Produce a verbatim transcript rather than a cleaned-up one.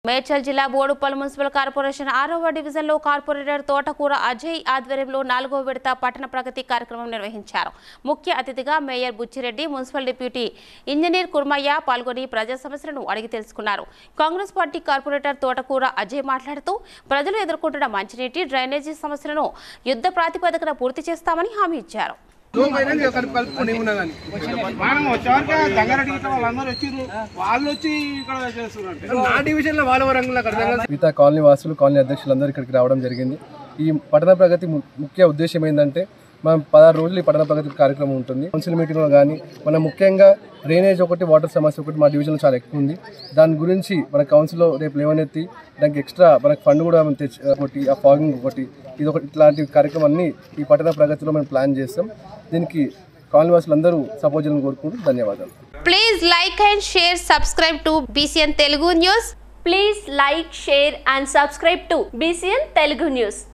మేడ్చల్ జిల్లా Boduppal municipal corporation ఆరవ డివిజన్లో కార్పొరేటర్ తోటకూర అజయ్ ఆధ్వర్యంలో నాలుగో విడత పట్టణ ప్రగతి కార్యక్రమం నిర్వహించారు. ముఖ్య అతిథిగా mayor Buchireddy, municipal deputy engineer Kurmaiah పాల్గొని ప్రజా సమస్యలను అడిగి తెలుసుకున్నారు. కాంగ్రెస్ పార్టీ కార్పొరేటర్ తోటకూర అజయ్ మాట్లాడుతూ ప్రజలు ఎదుర్కొంటున్న మంచినీటి, డ్రైనేజీ సమస్యలను యుద్ధ ప్రాతిపదికన పూర్తి చేస్తామని హామీ ఇచ్చారు. మిగతా కాలనీ వాసులు, కాలనీ అధ్యక్షులందరూ ఇక్కడికి రావడం జరిగింది. ఈ పట్టణ ప్రగతి ముఖ్య ఉద్దేశం ఏంటంటే, మనం పదహారు రోజులు ఈ పట్టణ ప్రగతి కార్యక్రమం ఉంటుంది. కౌన్సిల్ మీటింగ్లో కానీ మనం ముఖ్యంగా డ్రైనేజ్ ఒకటి, వాటర్ సమస్య ఒకటి మా డివిజన్లో చాలా ఎక్కువ ఉంది. దాని గురించి మన కౌన్సిల్లో రేపు లేవనెత్తి దానికి ఎక్స్ట్రా మనకు ఫండ్ కూడా మనం తెచ్చి ఒకటి, ఆ ఫాగింగ్ ఒకటి, ఇది ఒకటి, ఇట్లాంటి కార్యక్రమాన్ని ఈ పట్టణ ప్రగతిలో మనం ప్లాన్ చేస్తాం. దీనికి కాలనీ వాసులందరూ సపోర్ట్ చేయాలని కోరుకుంటూ ధన్యవాదాలు. Please like and share, subscribe to BCN Telugu news. Please like, share and subscribe to B C N Telugu News.